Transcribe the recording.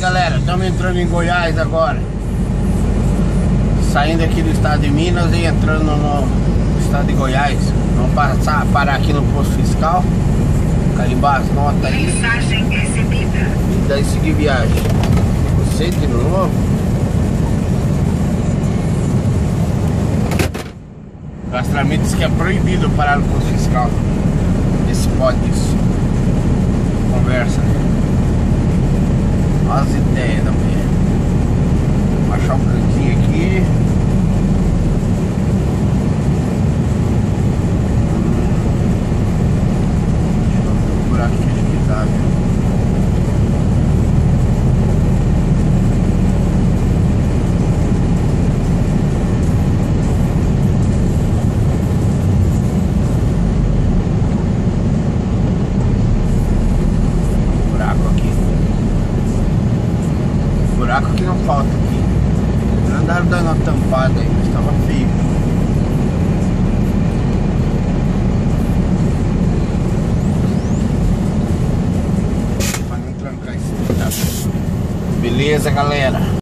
galera, estamos entrando em Goiás agora. Saindo aqui do estado de Minas e entrando no estado de Goiás. Vamos parar aqui no posto fiscal, carimbar as notas aí. Mensagem recebida. E daí seguir viagem. Você de novo. O Gastramento diz que é proibido parar no posto fiscal. Esse pode isso. Conversa. Olha as ideias da mulher. Vou achar um cantinho aqui. Deixa eu procurar aqui onde que tá, viu? Buraco que não falta aqui. Não andaram dando uma tampada aí, mas estava feio. Pra não trancar esse. Beleza, galera.